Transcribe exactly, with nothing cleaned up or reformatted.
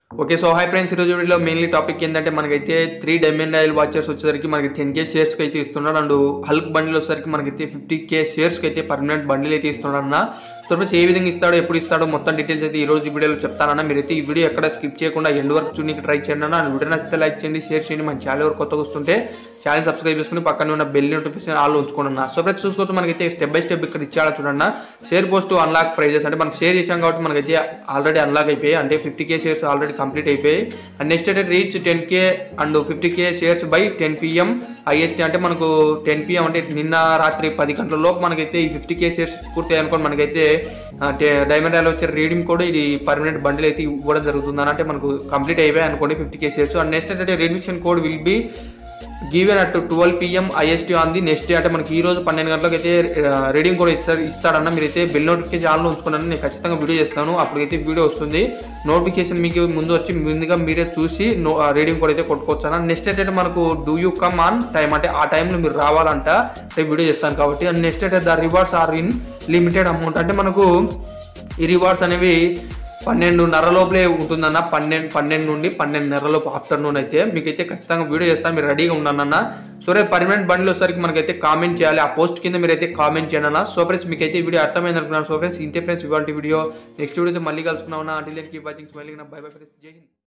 Okay. So hi friends, ఈరోజు వీడియోలో mainly topic ఏంటంటే మనకైతే త్రీ డైమండ్ ఆయిల్ వాచర్స్ వచ్చేసరికి మనకి టెన్ కే షేర్స్కి అయితే ఇస్తున్నాడు. అండ్ హల్క్ బండిల్ వచ్చేసరికి మనకైతే ఫిఫ్టీ కే షేర్స్కి అయితే పర్మనెంట్ బండిల్ అయితే ఇస్తున్నాడు అన్న. సో ఫ్రెండ్స్ ఏ విధంగా ఇస్తాడో, ఎప్పుడు ఇస్తాడో మొత్తం డీటెయిల్స్ అయితే ఈ రోజు ఈ వీడియోలో చెప్తానన్నా. మీరైతే ఈ వీడియో ఎక్కడ స్కిప్ చేయకుండా ఎండ్ వరకు చూడడానికి ట్రై చేయండి అన్న. వీడియో నచ్చితే లైక్ చేయండి, షేర్ చేయండి. మన ఛానల్ వరకు కొత్తగా వస్తుంటే ఛానల్ సబ్స్క్రైబ్ చేసుకుని పక్కన ఉన్న బెల్ నోటిఫికేషన్ ఆల్ ఉంచుకోండి అన్న. సో ఫ్రెండ్స్ చూసుకోవచ్చు, మనకైతే స్టెప్ బై స్టెప్ ఇక్కడ ఇచ్చాడు చూడండి. షేర్ పోస్ట్ అన్లాక్ ప్రైజెస్ అంటే మనకి షేర్ చేసాం కాబట్టి మనకైతే ఆల్రెడీ అన్లాక్ అయిపోయి, అంటే fifty K shares already complete అయిపోయి. అండ్ నెక్స్ట్ అయితే reach ten K and fifty K shares by ten PM IST. అంటే మనకు టెన్ పిఎం అంటే నిన్న రాత్రి పది గంటల లోపు మనకైతే ఈ ఫిఫ్టీ కే షేర్స్ పూర్తి అనుకోండి. మనకైతే డైమండ్ ఆయిల్ వచ్చే రీడింగ్ కూడా ఇది పర్మనెంట్ బండిల్ అయితే ఇవ్వడం జరుగుతుంది అంటే మనకు కంప్లీట్ అయిపోయాయి అనుకోండి fifty K shares. And next అయితే redemption code will be given at twelve PM IST on the next day. అంటే మనకి ఈ రోజు పన్నెండు గంటలకు అయితే రీడింగ్ కూడా ఇస్తారు ఇస్తాడన్న. మీరైతే బెల్ నోటిఫికేషన్ ఆన్లో ఉంచుకున్నాను, నేను ఖచ్చితంగా వీడియో చేస్తాను. అప్పుడైతే వీడియో వస్తుంది, నోటిఫికేషన్ మీకు ముందు వచ్చి ముందుగా మీరే చూసి నో రీడింగ్ కూడా అయితే కొట్టుకోవచ్చు అన్న. నెక్స్ట్ అయితే మనకు do you come on time, అంటే ఆ టైంలో మీరు రావాలంట, రేపు వీడియో చేస్తాను కాబట్టి. అండ్ నెక్స్ట్ అయితే the rewards are in limited amount. అంటే మనకు ఈ రివార్డ్స్ అనేవి పన్నెండున్నర లోపలే ఉంటుందన్న. పన్నెండు పన్నెండు నుండి పన్నెండున్నర లోపు ఆఫ్టర్నూన్ అయితే మీకైతే ఖచ్చితంగా వీడియో చేస్తాను, మీరు రెడీగా ఉన్నానన్న. సో రేపు పర్మనెంట్ బండిల్ వచ్చేసరికి మనకైతే కామెంట్ చేయాలి, ఆ పోస్ట్ కింద మీరైతే కామెంట్ చేయాలి అన్న. సో ఫ్రెండ్స్ మీకైతే వీడియో అర్థమైంది అనుకున్నాను. సో ఫ్రెండ్స్ ఇంతే ఫ్రెండ్స్ ఇవాళ వీడియో, నెక్స్ట్ వీడియోతో మళ్ళీ కలుసుకున్నాం. అంటే keep watching smiling. Bye bye friends, జై హింద్.